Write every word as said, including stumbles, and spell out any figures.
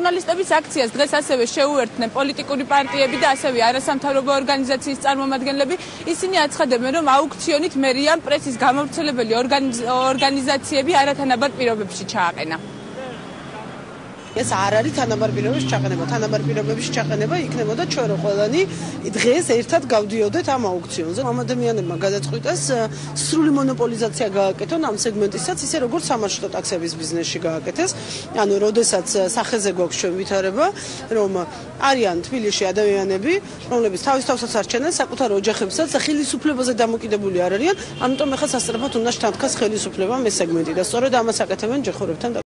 ჟურნალისტების აქციას დღეს ასევე შეუერთდნენ პოლიტიკური პარტიები და ასევე არასამთავრობო ორგანიზაციის წარმომადგენლები. ისინი აცხადებენ, რომ აუქციონით მერიამ პრესის გამავრცელებელი ორგანიზაციები არათანაბარ პირობებში ჩააყენა. ეს არ არის თანაბარ პირობებში ჩაყენება. თანაბარ პირობებში ჩაყენება იქნებოდა ჩვენ რო ყველანი დღეს ერთად გავდიოდეთ ამ აუქციონზე. ამ ადამიანებმა გადაწყვიტეს სრული მონოპოლიზაცია გააკეთონ ამ სეგმენტისაც, ისე როგორც სამარშრუტო ტაქსების ბიზნესში გააკეთეს. ანუ როდესაც სახეზე გვაქვს ჩვენ ვითარება, რომ არიან თბილისში ადამიანები, რომლებიც თავის თავსაც არჩენენ საკუთარ ოჯახებსაც და ხელისუფლებაზე დამოკიდებული არ არიან, ამიტომ ახლა სასწრაფოდ უნდა შთანთქას ხელისუფლებამ ეს სეგმენტი და სწორედ ამას აკეთებენ ჯეხურებთან.